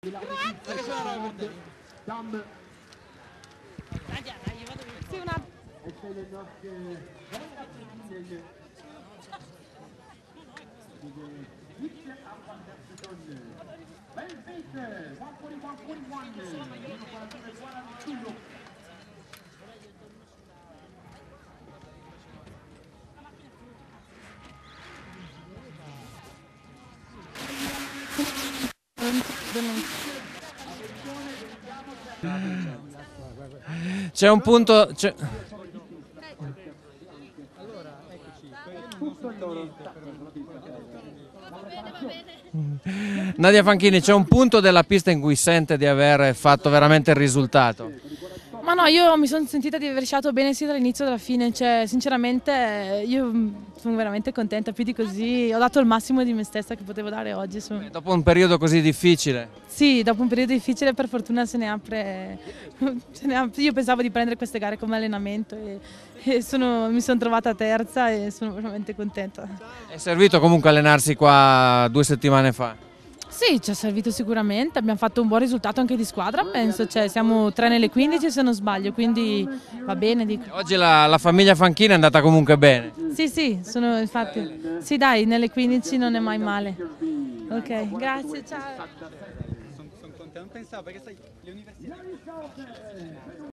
Perché suonerò per te? Sì, una... C'è un punto. Nadia Fanchini, c'è un punto della pista in cui sente di aver fatto veramente il risultato? Ma no, io mi sono sentita di aver sciato bene sia dall'inizio che dalla fine, cioè sinceramente io sono veramente contenta, più di così ho dato il massimo di me stessa che potevo dare oggi. Dopo un periodo così difficile? Sì, dopo un periodo difficile per fortuna se ne apre, io pensavo di prendere queste gare come allenamento e mi sono trovata terza e sono veramente contenta. È servito comunque allenarsi qua 2 settimane fa? Sì, ci è servito sicuramente, abbiamo fatto un buon risultato anche di squadra, penso, cioè, siamo 3 nelle 15 se non sbaglio, quindi va bene. Dico. Oggi la famiglia Fanchini è andata comunque bene? Sì, infatti, sì dai, nelle 15 non è mai male. Ok, grazie, ciao. Sono contento, non pensavo perché sai, le università...